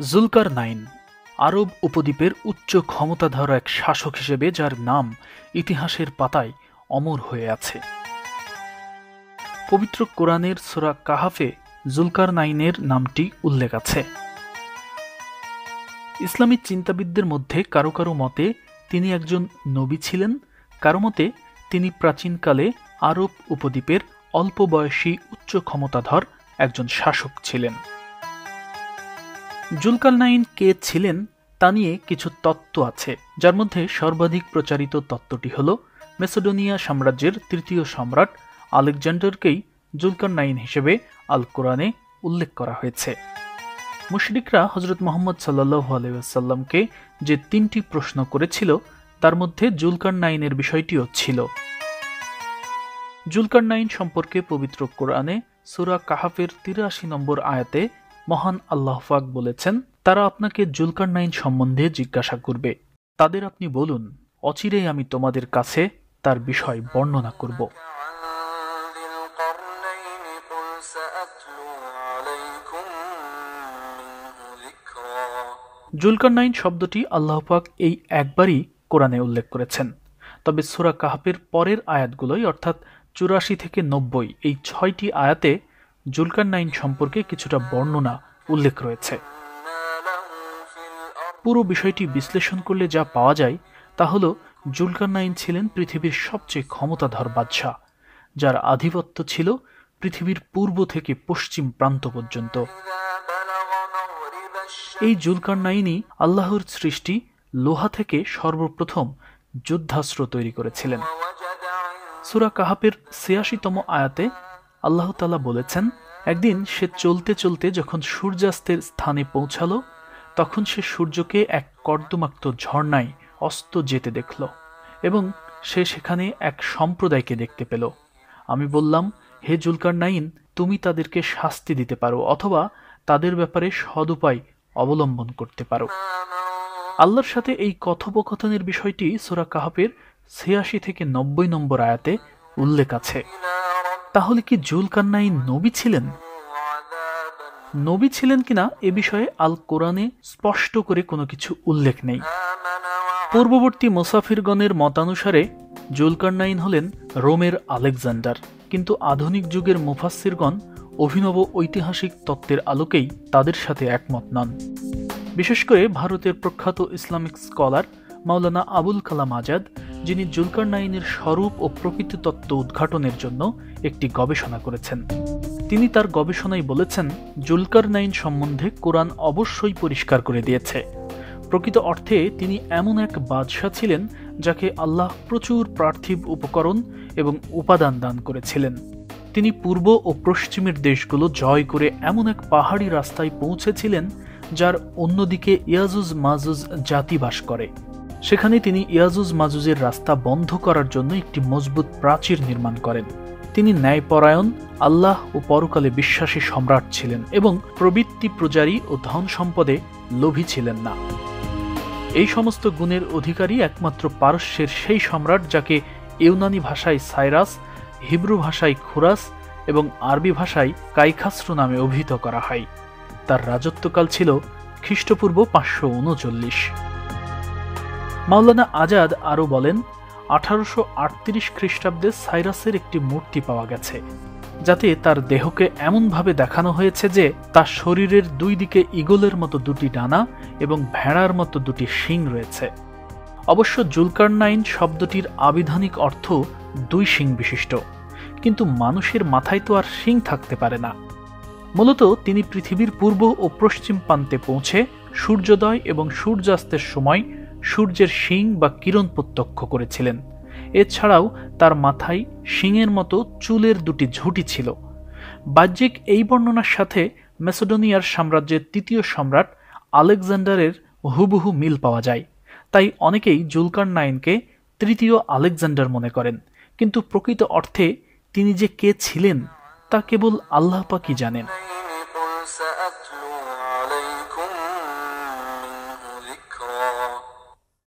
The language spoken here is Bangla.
জুলকারনাইন আরব উপদ্বীপের উচ্চ ক্ষমতাধর এক শাসক হিসেবে যার নাম ইতিহাসের পাতায় অমর হয়ে আছে। পবিত্র কোরআনের সূরা কাহাফে জুলকারনাইনের নামটি উল্লেখ আছে। ইসলামী চিন্তাবিদদের মধ্যে কারো কারো মতে তিনি একজন নবী ছিলেন, কারো মতে তিনি প্রাচীনকালে আরব উপদ্বীপের অল্প বয়সী উচ্চ ক্ষমতাধর একজন শাসক ছিলেন। জুলকারনাইন কে ছিলেন তা নিয়ে কিছু তত্ত্ব আছে, যার মধ্যে সর্বাধিক প্রচারিত তত্ত্বটি হল মেসিডোনিয়া সাম্রাজ্যের তৃতীয় সম্রাট আলেকজান্ডারকেই জুলকারনাইন হিসেবে আল কোরআনে উল্লেখ করা হয়েছে। মুশরিকরা হযরত মুহাম্মদ সাল্লাল্লাহু আলাইহি ওয়াসাল্লামকে যে তিনটি প্রশ্ন করেছিল তার মধ্যে জুলকারনাইনের বিষয়টিও ছিল। জুলকারনাইন সম্পর্কে পবিত্র কোরআনে সূরা কাহাফের ৮৩ নম্বর আয়াতে মহান আল্লাহ পাক বলেছেন, তারা আপনাকে জুলকারনাইন সম্বন্ধে জিজ্ঞাসা করবে, তাদের আপনি বলুন, অচিরেই আমি তোমাদের কাছে তার বিষয় বর্ণনা করব। জুলকারনাইন শব্দটি আল্লাহ পাক এই একবারই কোরআনে উল্লেখ করেছেন, তবে সূরা কাহাফের পরের আয়াতগুলোই অর্থাৎ ৮৪ থেকে ৯০ এই ৬টি আয়াতে জুলকারনাইন সম্পর্কে কিছুটা বর্ণনা উল্লেখ রয়েছে। পুরো বিষয়টি বিশ্লেষণ করলে যা পাওয়া যায় তা হল জুলকারনাইন ছিলেন পৃথিবীর সবচেয়ে ক্ষমতাধর বাদশাহ, যার আধিপত্য ছিল পৃথিবীর পূর্ব থেকে পশ্চিম প্রান্ত পর্যন্ত। এই জুলকারনাইনই আল্লাহর সৃষ্টি লোহা থেকে সর্বপ্রথম যুদ্ধাস্ত্র তৈরি করেছিলেন। সূরা কাহাফের ৮৬তম আয়াতে আল্লাহ তাআলা বলেছেন, একদিন সে চলতে চলতে যখন সূর্যাস্তের স্থানে পৌঁছালো তখন সে সূর্যকে এক কর্দমাক্ত ঝর্ণায় অস্ত যেতে দেখল এবং সে সেখানে এক সম্প্রদায়কে দেখতে পেল। আমি বললাম, হে জুলকারনাইন, তুমি তাদেরকে শাস্তি দিতে পারো অথবা তাদের ব্যাপারে সদুপায় অবলম্বন করতে পারো। আল্লাহর সাথে এই কথোপকথনের বিষয়টি সূরা কাহাফের ৮৬ থেকে ৯০ নম্বর আয়াতে উল্লেখ আছে। তাহলে কি জুলকারনাইন নবী ছিলেন? নবী ছিলেন কিনা এ বিষয়ে আল কোরআনে স্পষ্ট করে কোনো কিছু উল্লেখ নেই। পূর্ববর্তী মুসাফিরগণের মতানুসারে জুলকারনাইন হলেন রোমের আলেকজান্ডার, কিন্তু আধুনিক যুগের মুফাসসিরগণ অভিনব ঐতিহাসিক তত্ত্বের আলোকেই তাদের সাথে একমত নন। বিশেষ করে ভারতের প্রখ্যাত ইসলামিক স্কলার মাওলানা আবুল কালাম আজাদ, যিনি জুলকারনাইনের স্বরূপ ও প্রকৃতি তত্ত্ব উদ্ঘাটনের জন্য একটি গবেষণা করেছেন। তিনি তার গবেষণায় বলেছেন, জুলকারনাইন সম্বন্ধে কোরআন অবশ্যই পরিষ্কার করে দিয়েছে। প্রকৃত অর্থে তিনি এমন এক বাদশাহ ছিলেন যাকে আল্লাহ প্রচুর পার্থিব উপকরণ এবং উপাদান দান করেছিলেন। তিনি পূর্ব ও পশ্চিমের দেশগুলো জয় করে এমন এক পাহাড়ি রাস্তায় পৌঁছেছিলেন যার অন্যদিকে ইয়াজুজ মাজুজ জাতি বাস করে। সেখানে তিনি ইয়াজুজ মাজুজের রাস্তা বন্ধ করার জন্য একটি মজবুত প্রাচীর নির্মাণ করেন। তিনি ন্যায়পরায়ণ, আল্লাহ ও পরকালে বিশ্বাসী সম্রাট ছিলেন এবং প্রবৃত্তি প্রজারী ও ধন সম্পদে লোভী ছিলেন না। এই সমস্ত গুণের অধিকারী একমাত্র পারস্যের সেই সম্রাট যাকে ইউনানি ভাষায় সাইরাস, হিব্রু ভাষায় খুরাস এবং আরবি ভাষায় কাইখাসরু নামে অভিহিত করা হয়। তার রাজত্বকাল ছিল খ্রিস্টপূর্ব ৫৩৯। মাওলানা আজাদ আরও বলেন, ১৮৩৮ খ্রিস্টাব্দে সাইরাসের একটি মূর্তি পাওয়া গেছে, যাতে তার দেহকে এমনভাবে দেখানো হয়েছে যে তার শরীরের দুই দিকে ঈগলের মতো দুটি ডানা এবং ভেড়ার মতো দুটি শিং রয়েছে। অবশ্য জুলকারনাইন শব্দটির আবিধানিক অর্থ দুই শিং বিশিষ্ট, কিন্তু মানুষের মাথায় তো আর শিং থাকতে পারে না। মূলত তিনি পৃথিবীর পূর্ব ও পশ্চিম প্রান্তে পৌঁছে সূর্যোদয় এবং সূর্যাস্তের সময় সূর্যের শিং বা কিরণ প্রত্যক্ষ করেছিলেন। এছাড়াও তার মাথায় শিংয়ের মতো চুলের দুটি ঝুঁটি ছিল। বাহ্যিক এই বর্ণনার সাথে মেসিডোনিয়ার সাম্রাজ্যের তৃতীয় সম্রাট আলেকজান্ডারের হুবহু মিল পাওয়া যায়। তাই অনেকেই জুলকারনাইনকে তৃতীয় আলেকজান্ডার মনে করেন, কিন্তু প্রকৃত অর্থে তিনি যে কে ছিলেন তা কেবল আল্লাহ পাকই জানেন।